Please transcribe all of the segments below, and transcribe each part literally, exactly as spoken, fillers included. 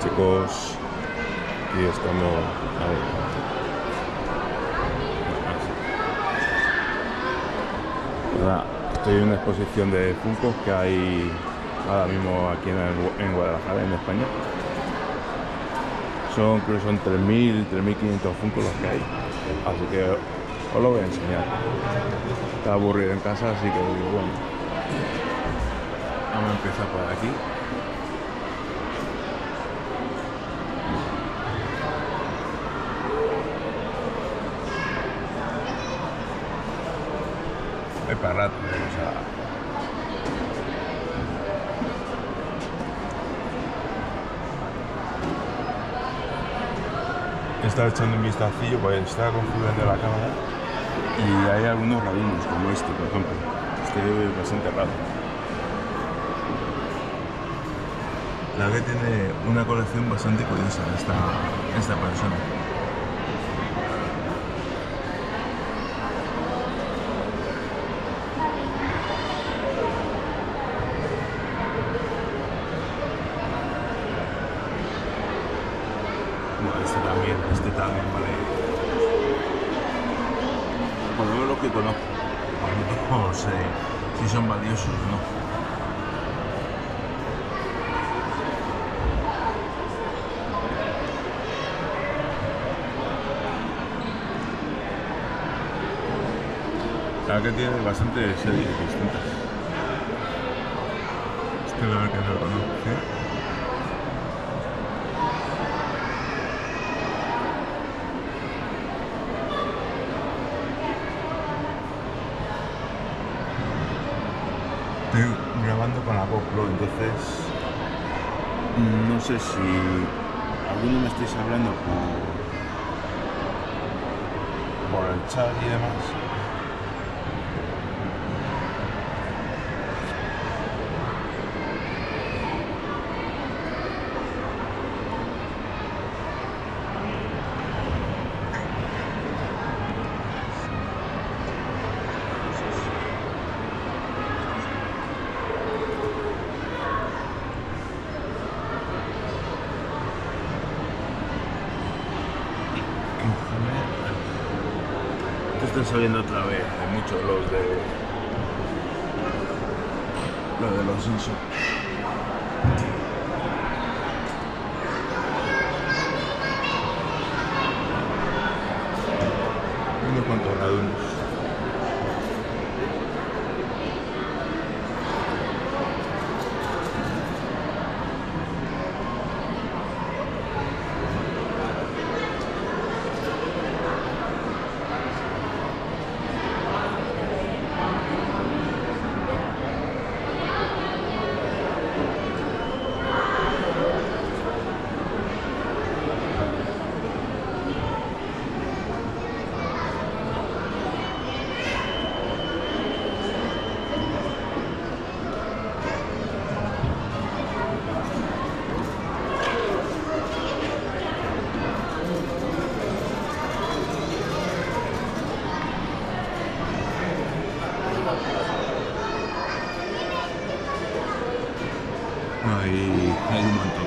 chicos, y estamos ahí. Nada, estoy en una exposición de Funkos que hay ahora mismo aquí en, el, en Guadalajara, en España. Son, creo que son tres mil, tres mil quinientos Funkos los que hay, así que os lo voy a enseñar. Está aburrido en casa, así que bueno, vamos a empezar por aquí. Hay para rato, ¿eh? O sea, estaba echando un vistacillo, pues estaba configurando la cámara y hay algunos rabinos como este, por ejemplo. Este es bastante raro. La verdad que tiene una colección bastante curiosa esta, esta persona. Este también, este también vale. Por lo menos lo que conozco. No sé si son valiosos o no. La verdad que tiene bastantes series distintas. Este la verdad que no lo conozco. ¿Eh? Estoy grabando con la GoPro, entonces no sé si alguno me estáis hablando por, por el chat y demás. Están saliendo otra vez de muchos los de los de los Simpsons. Unos cuantos radunos. Hay, hay un montón.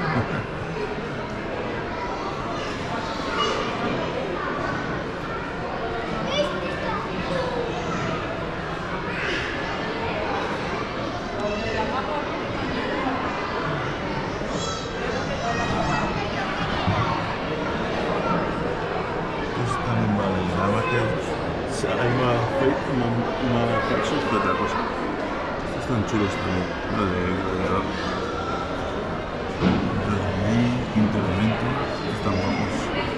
Esto también vale, nada más que hay más, más, más falsos que otra cosa. Estos están chulos también, lo de gladiador. Quinto elemento, están guapos.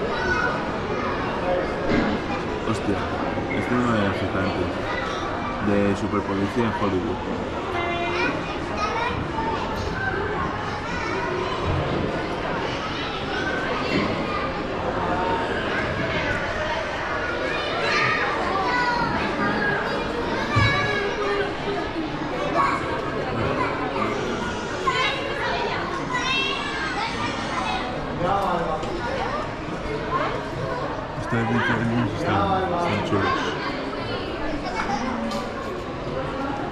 Hostia, este no era fijante. De superpolicía en Hollywood. Estos bichos están, están chulos.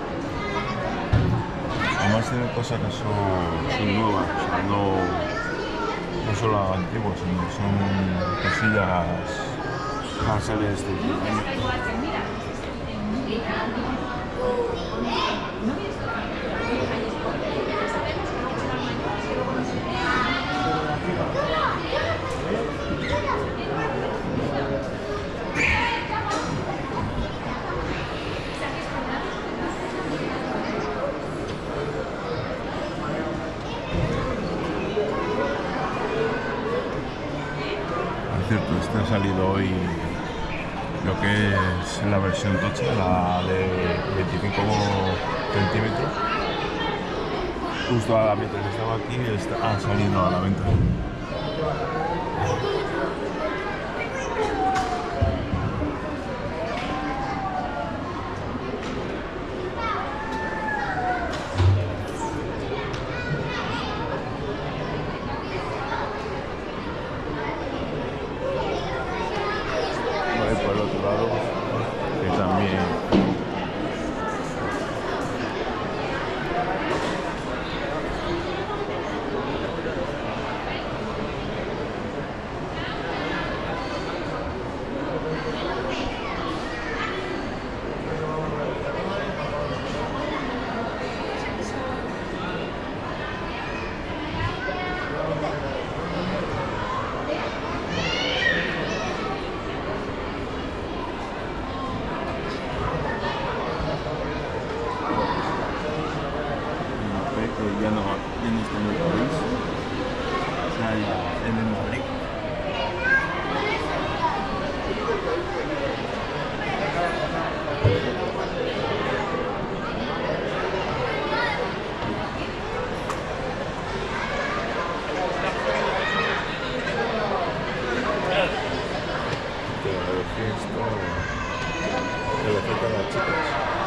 Además tiene cosas que son, son nuevas, o sea, no, solo antiguos, sino son cosillas canceles de año. Cierto, este ha salido hoy lo que es la versión tocha, la de veinticinco centímetros. Justo a la mientras estaba aquí está, ha salido a la venta. Por el otro lado, que también ya no, ya no está en el país, está en el Madrid. Que le faltan las chicas.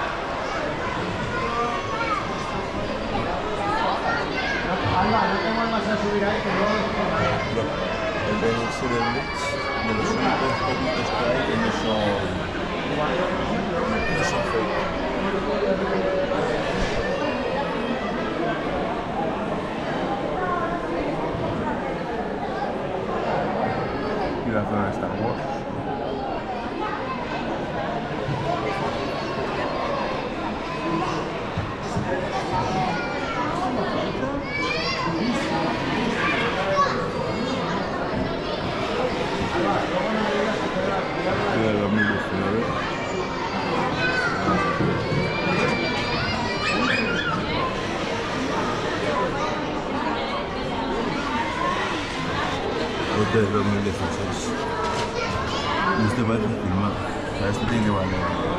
No tengo más a subir ahí que no. El venirse del Leeds, de los únicos productos que hay que no son, no son fake. Y la zona de Star Wars. De dos mil diecinueve. Este es dos mil dieciséis. Este parece filmado. O sea, este tiene que valer.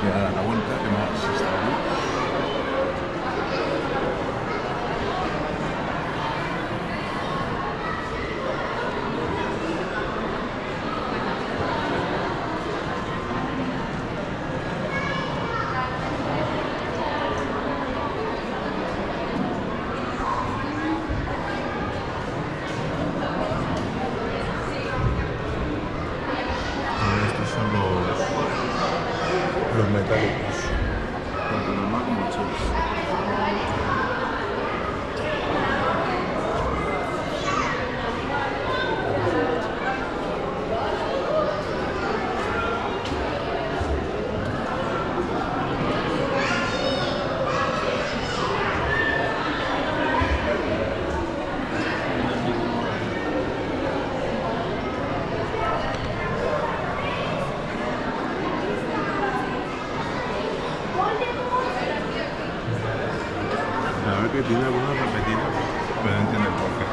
que a dar la vuelta, que más está aquí. Los metálicos, tanto normal como chips. A ver que tiene algunos repetidos, pero no entiendo por qué.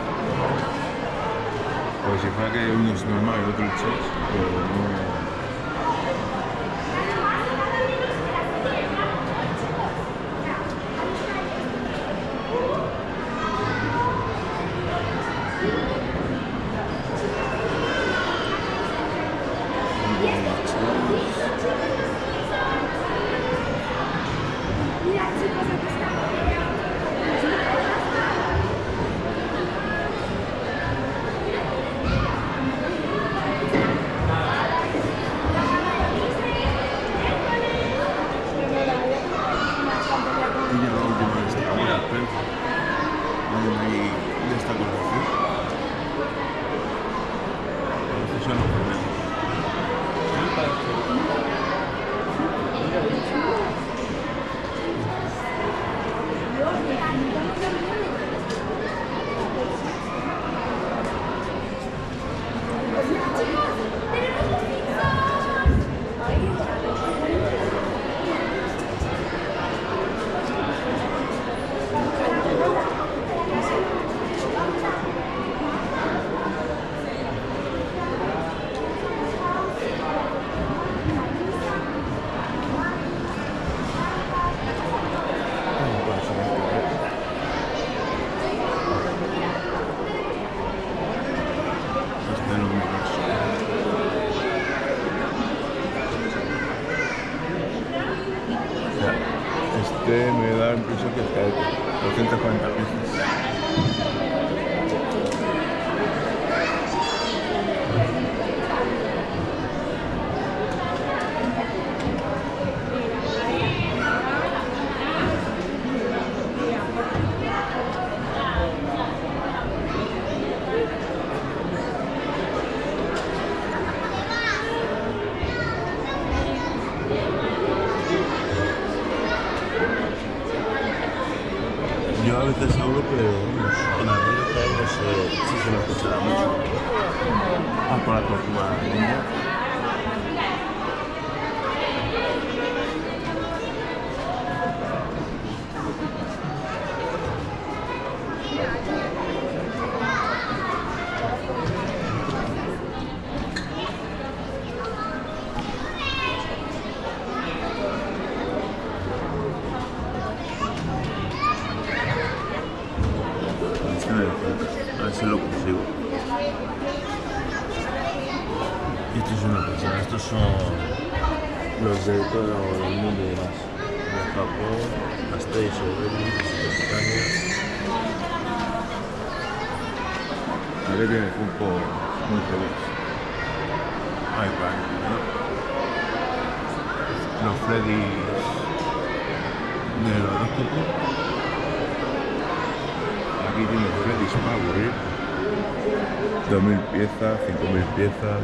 Como si fuera que uno es normal y otro es chips, pero no. Y ya la última de esta hora, pero ahí ya está con la luz. Entonces son los primeros. Este me da la impresión que está de doscientas cuarenta piezas. Yo a veces hablo, pero en la radio no sé si se me escuchará mucho. Ah, por la tortuga ninja. A ver si lo consigo. Y esto es una cosa, estos son los de todo el mundo y demás. De Japón, Astey, Soberi, España. Aquí tiene Funko muy feliz. Ahí va, ¿no? Los Freddy del horóscopo. Aquí tiene Freddy's para aburrir. dos mil piezas, cinco mil piezas.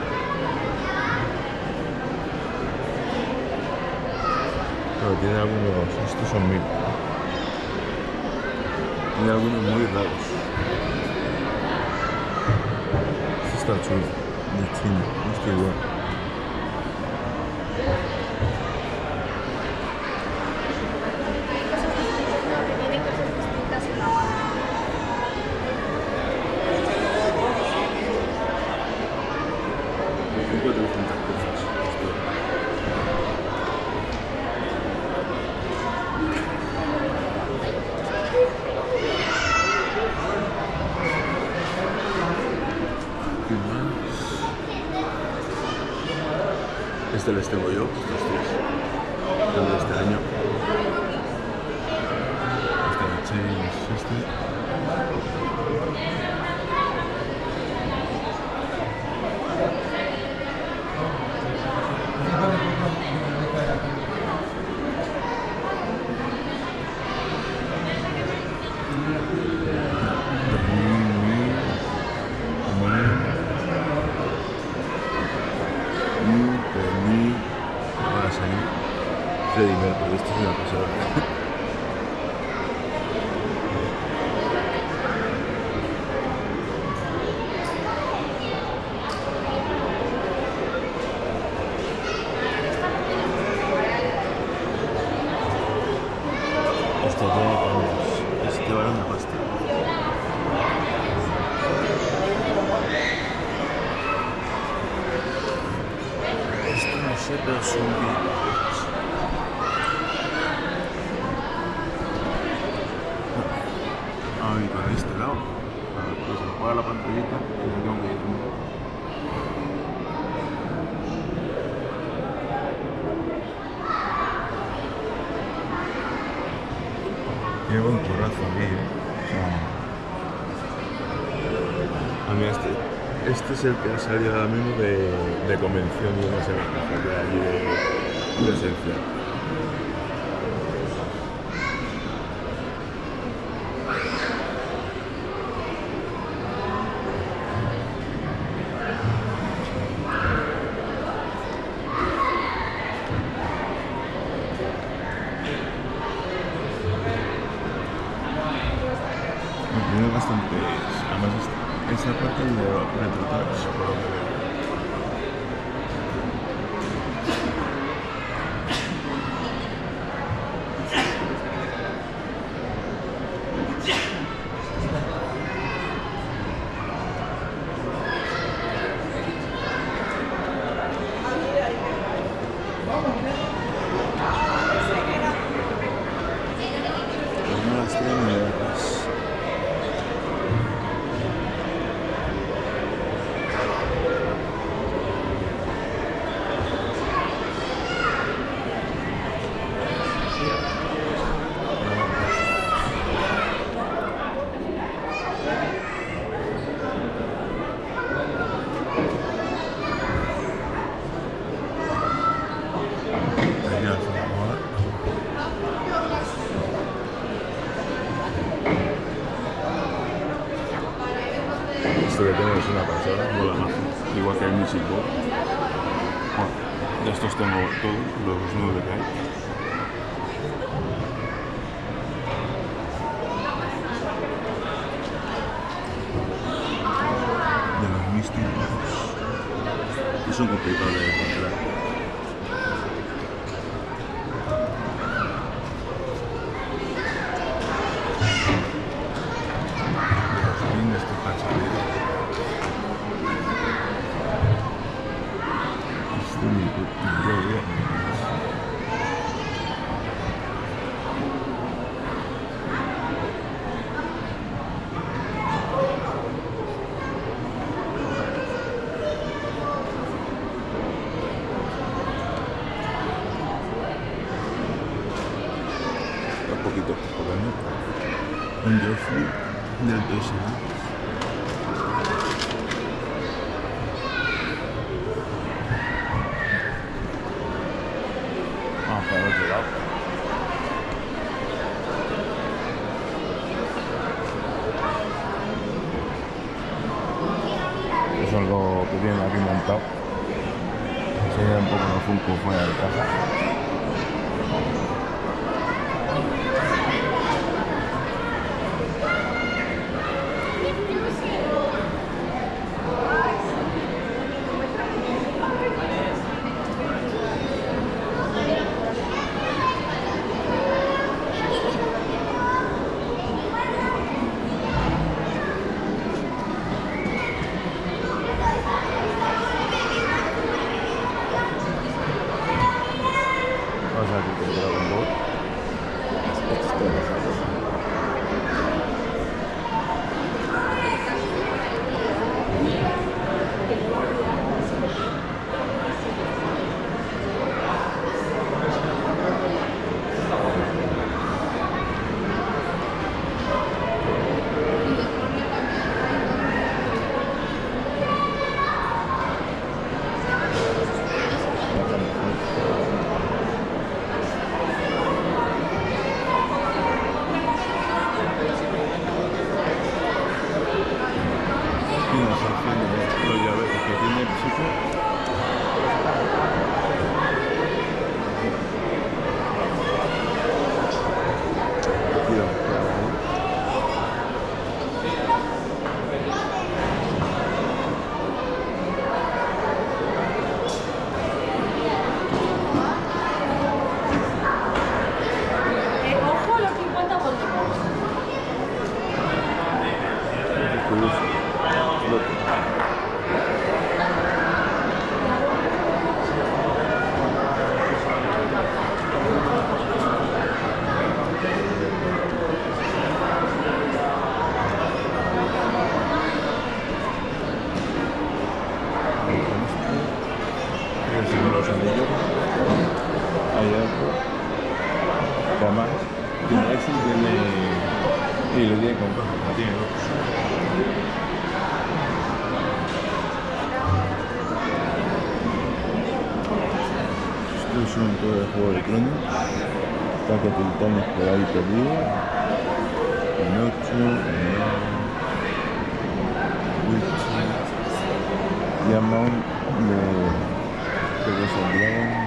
Pero tiene algunos, estos son mil. Tiene algunos muy raros. Este está chulo, de chino, este igual. Este les tengo yo, estos tres. El de este año. Este de Chase, este. Freddie Mercury, esto es una pasada. Esto tiene cambios, este vale una pasta. Esto no sé, pero es un vídeo. Y para este lado, para que se apaga la pantallita y no tengo que ir. Tiene buen currazo aquí, ¿eh? O sea, a mí este, este es el que ha salido ahora mismo de, de convención y no sé qué de allí de, de esencia. Tiene bastantes, además esta parte de retratados, por lo que veo. Pues no las tienen ni verlas. Esto que tengo es una pasada, mola más. Igual que el Music Box. Bueno, de estos tengo todos, los nueve que hay. De los místicos, que son complicados de encontrar. Un poquito, un Joffrey del P S A. Ah, para el otro lado. Es algo que tienen aquí montado. Enseña un poco los Funko fuera de caja. Vamos a ver qué ellos. Hay otro que además tiene eso y tiene y le tiene con cosas, no tiene dos. Esto es un juego de Juego de Tronos. Ataque a titanes por ahí perdido. Pinocho, Witcher, Diamond de Pegasus and Dragons.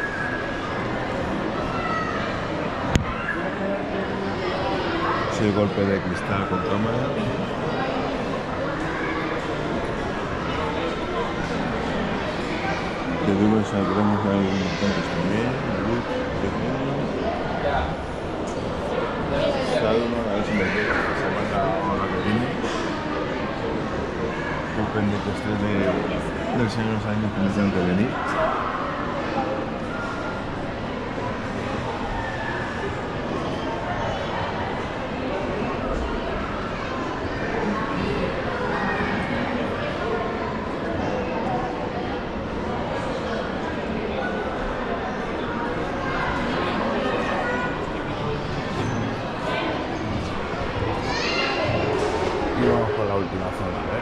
El golpe de cristal con cámara. De duro saldremos a algunos cuantos también. Salma, a ver si me queda esta semana o la que viene. Estoy pendiente este de, del Señor de los Años que me tengo que venir. Última zona, a ver.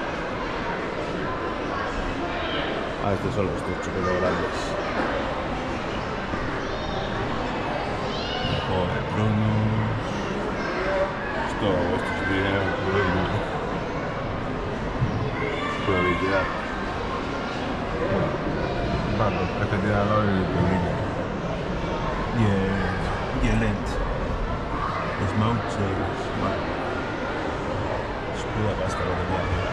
Ah, estos son los truchos grandes. Juego de Tronos. Esto, esto es dinero, probabilidad. Vale, efectivamente no es el y el, y el Lent. Smouches, vale. Puta pasta lo que tenía.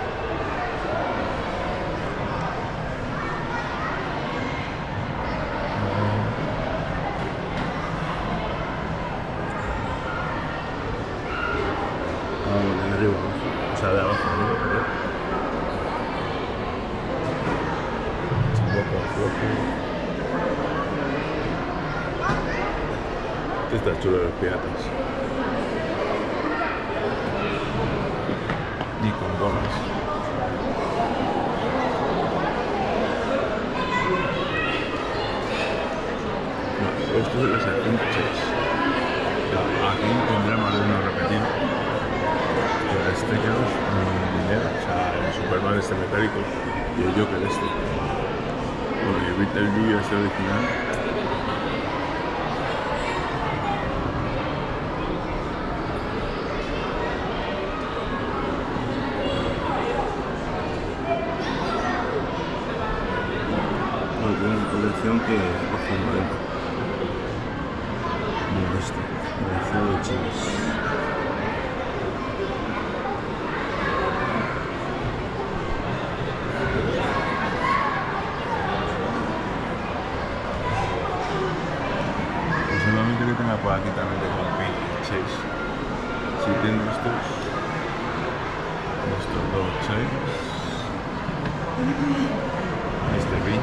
Ah, bueno, de arriba, o sea, de abajo, arriba, pero... Poco a poco. Esto está chulo de los piratas. Y con gomas. No, esto es de los apuntes. Aquí tendremos de uno repetido. Pero este que es muy dinero. O sea, el Superman este metálico y el Joker este. Porque viste el vídeo este original. Tiene una colección que coge el modelo. Mira esto, el juego de chiles. Pues solamente que tenga por aquí también tengo el P seis. Si tengo estos, estos dos seis. Este ring.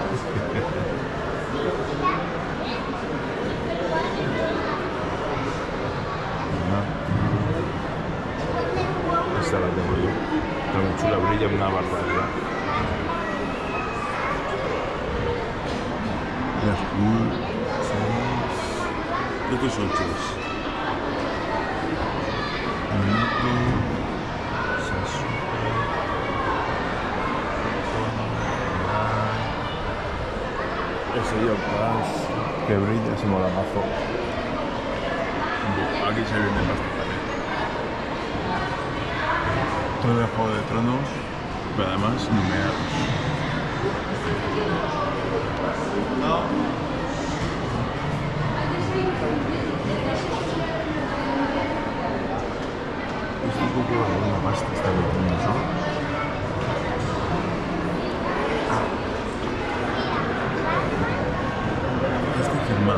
Esta la tengo yo. Está muy chula, brilla una barbaridad. Estos son chulos. Ese yo paz que brilla se mola mazo. Aquí se viene bastante también. Todo de Juego de Tronos, pero además numerados. Esto es un poco de una pasta esta de Tronos, ¿no? Firmado.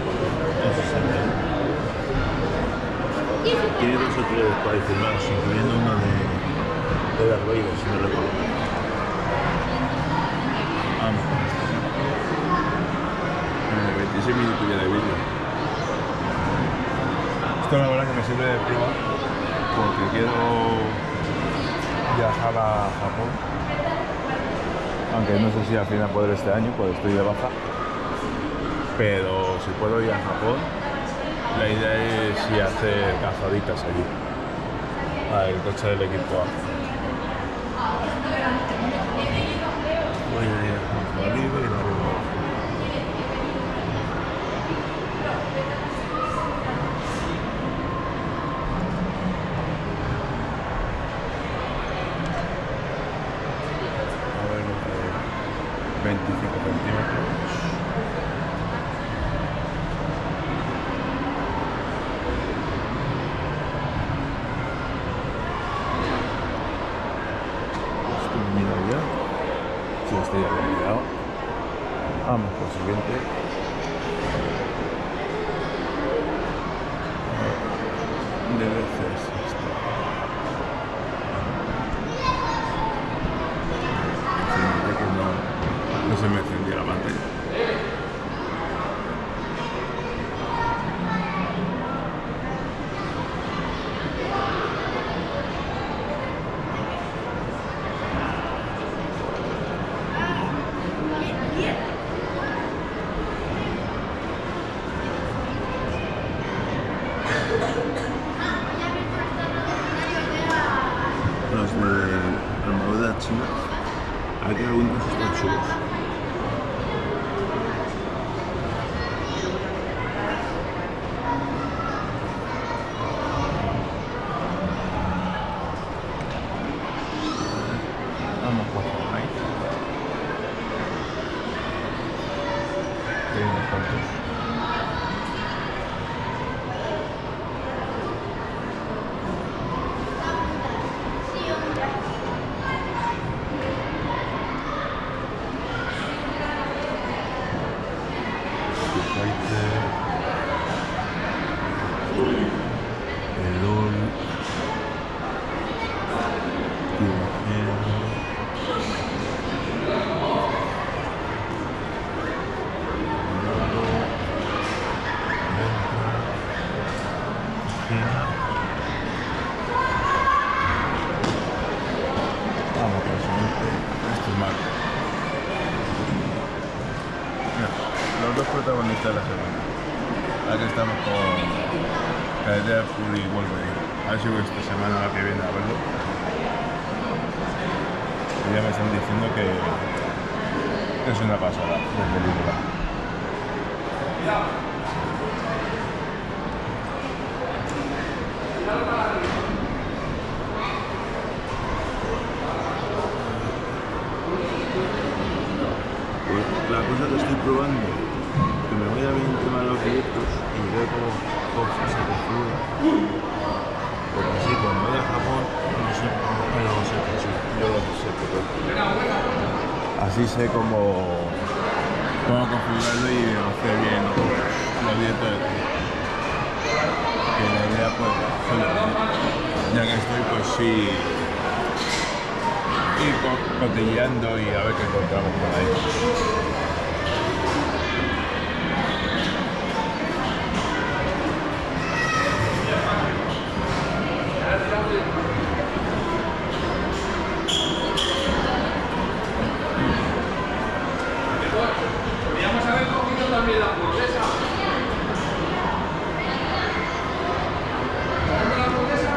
Tiene dos o tres para firmados, incluyendo uno de, de Darth Vader, si no recuerdo. Ah, no. Eh, veintiséis minutos ya de vídeo. Esto la verdad que me sirve de prueba porque quiero viajar a Japón aunque no sé si al final podré este año, pues estoy de baja. Pero si puedo ir a Japón, la idea es ir a hacer cazaditas allí. Ah, el coche del equipo A. Voy a ir a Oliva y luego. veinticinco centímetros. Esto me mira ya. Sí, este ya lo he mirado. Vamos por el siguiente. Debe ser esto. Fíjate que no, no se me encendió la pantalla. Los de armadura china, hay que algunos están chulos. Vamos por ahí. Hay unos cuantos. El ol, vamos, presidente, esto es malo. Mira, los dos protagonistas de la semana. Aquí estamos con Carretera Full y Wolverine. A ver si voy esta semana la que viene a verlo. Y ya me están diciendo que, que es una pasada de película. Pues la cosa que estoy probando, que me voy a ver el tema de los directos y veo como cosas se configuran. Porque así cuando voy a Japón, no sé cómo, pero no sé que sí, yo lo sé, pero así sé cómo, cómo configurarlo y hacer bien los directos. Que la idea pues, ya que estoy pues sí, ir cotilleando y a ver qué encontramos por ahí. Podríamos haber cogido también la hamburguesa. ¿Cogemos la hamburguesa?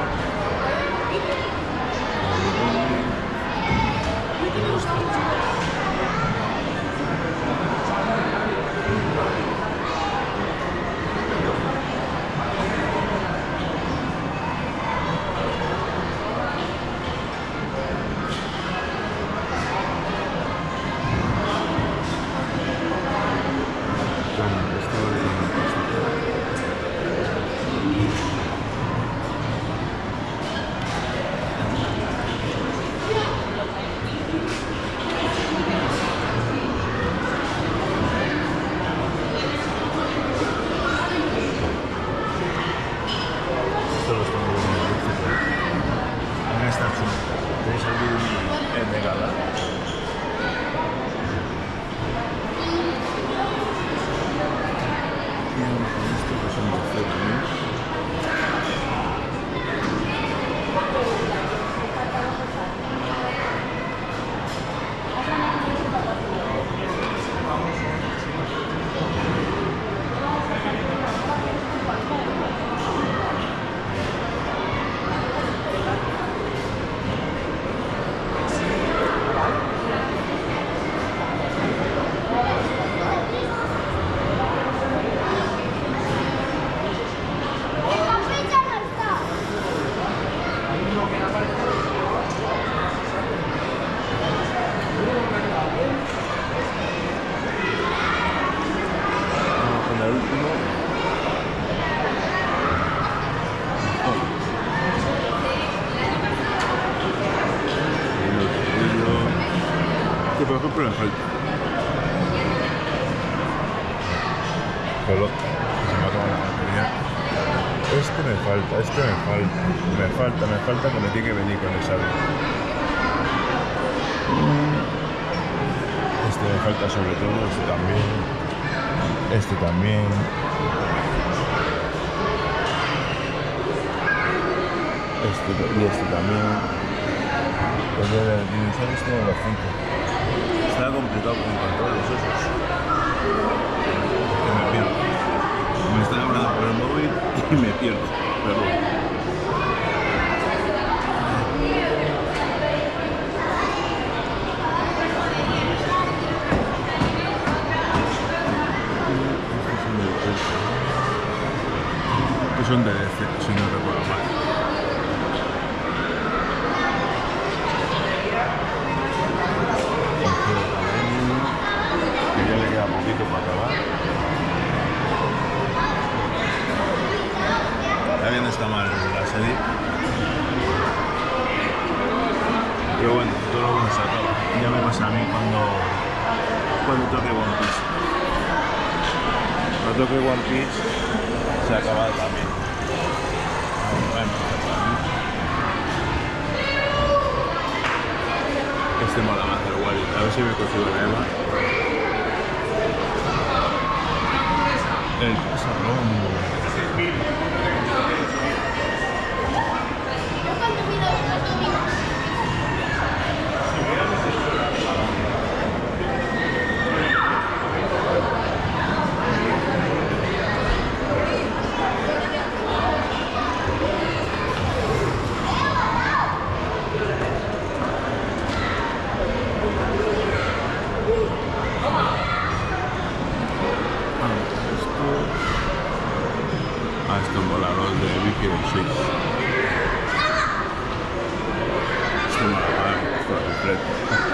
pelota, se me ha acabado la batería. Este me falta, este me falta, me falta, me falta que me tiene que venir con esa vez. Este me falta sobre todo, este también, este también. Este y este también. Pues de dinosaurios tengo los cinco. Está complicado encontrar los osos. Que me pierdo. Me estoy hablando por el móvil y me pierdo. Perdón. Estos son de D C, si no recuerdo mal. Que ya le queda poquito para acabar. Está bien, está mal la serie. Pero bueno, todo lo bueno se acaba. Ya me pasa a mí cuando, cuando toque One Piece. Cuando toque One Piece se ha acabado también. Bueno, este mola más, pero igual, a ver si me consigo la Eva. El pasarón. Ah, esto mola, los de Vicky de Six. Esto mola, vale, por completo.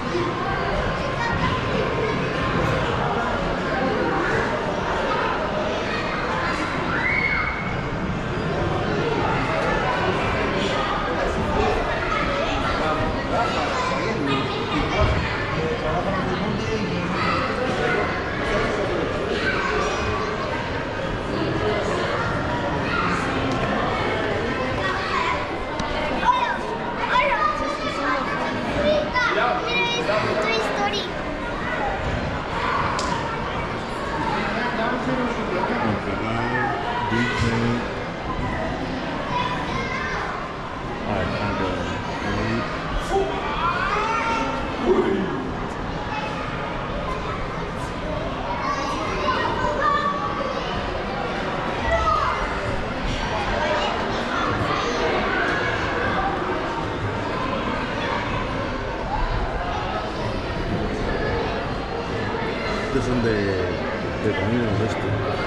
Estos son de, de caminos de esto.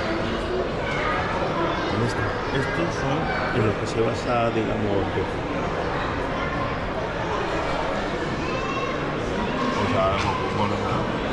Estos son en los que se basa, digamos, o sea, algo bueno, ¿no?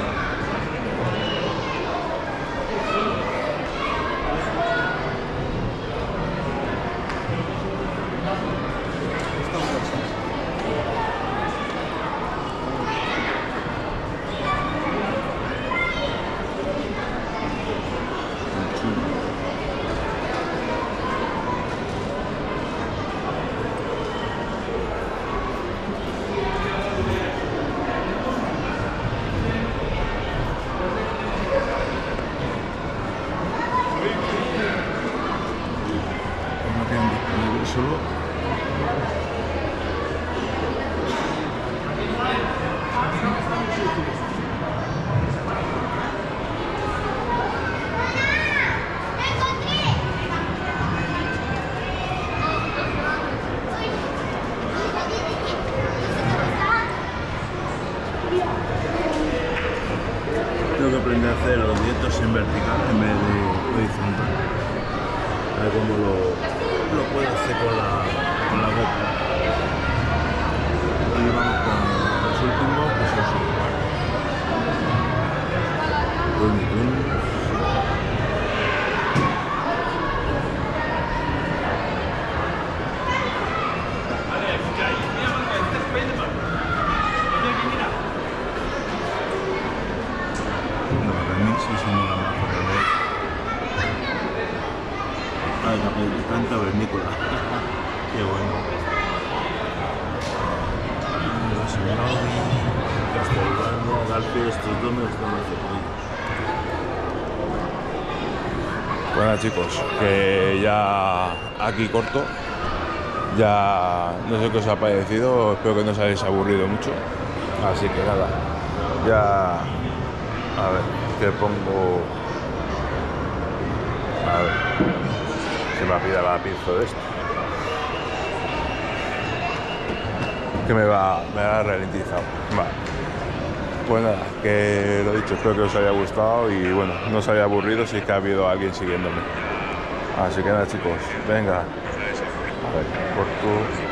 Solo tengo que aprender a hacer los dientes en vertical en vez de horizontal. A ver cómo lo, lo puedo hacer con la, con la boca. Ahí vamos con los últimos, pues eso. Tun, tun. No, remix es una la mejor de ver. está en Cavernícola. Qué bueno. Castelvania, Galpio, estos dos me gustan más de ellos. Bueno chicos, que ya aquí corto. Ya no sé qué os ha parecido, espero que no os hayáis aburrido mucho. Así que nada, ya a ver, que pongo. A ver, se me ha pillado la pinza de esto. Que me va, me ha ralentizado. Vale. Pues nada, que lo dicho, espero que os haya gustado y bueno, no os haya aburrido si es que ha habido alguien siguiéndome. Así que nada chicos, venga. A ver, corto.